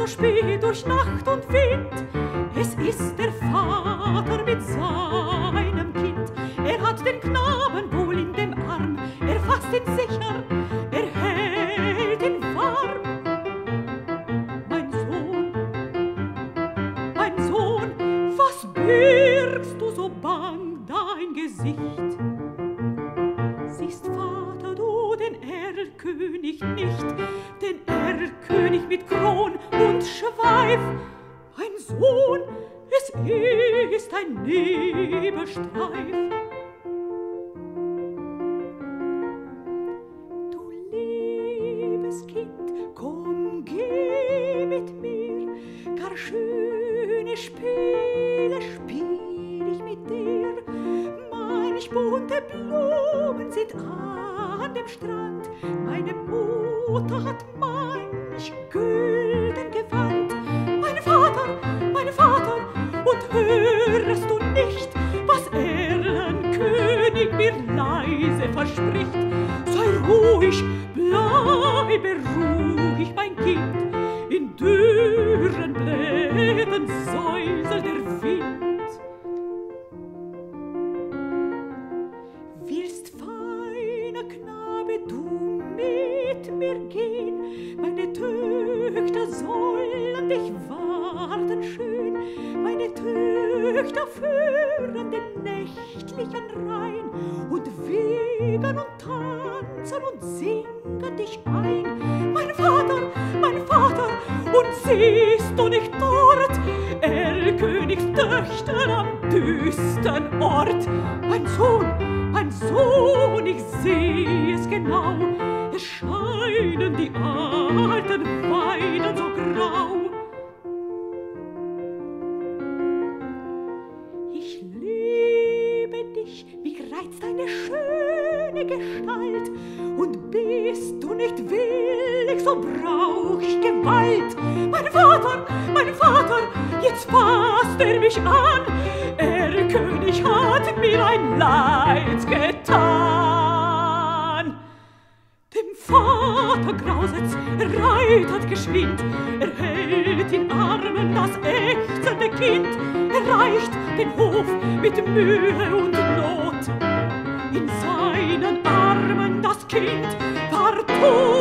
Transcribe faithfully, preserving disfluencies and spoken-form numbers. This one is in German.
spät durch Nacht und Wind. Es ist der Vater mit seinem Kind. Er hat den Knaben wohl in dem Arm. Er fasst ihn sicher, er hält ihn warm. Mein Sohn, mein Sohn, was birgst du so bang dein Gesicht? Siehst, Vater, du den Erlkönig nicht, den Erlkönig mit Kron und Schweif. Mein Sohn, es ist ein Nebelstreif. Du liebes Kind, komm, geh mit mir, gar schöne Spiele spiel ich mit dir. Manch bunte Blumen sind an dem Strand, meine Mutter hat manch gülden Gewand. Mein Vater, mein Vater, und hörest du nicht, was Erlenkönig mir leise verspricht? Sei ruhig, bleibe ruhig, mein Kind, in dürren Blättern säuselt der Wind. Willst, feiner Knabe, du mit mir gehen? Meine Töchter sollen dich warten schön. Meine Töchter führen den nächtlichen Rhein und wiegen und tanzen und singen dich ein. Mein Vater, mein Vater, und siehst du nicht dort Erlkönigs Töchter am düstern Ort? Mein Sohn, mein Sohn, ich seh es genau, es scheinen die alten Weiden so grau. Ich liebe dich, mich reizt deine schöne Gestalt, und bist du nicht willig, so brauch ich Gewalt. Mein Vater, mein Vater, jetzt fasst er mich an, Erlkönig hat mir ein Leid getan. Dem Vater grauset's, er reitet geschwind, er hält in Armen das ächzende Kind, erreicht den Hof mit Mühe und Not. In seinen Armen das Kind war tot.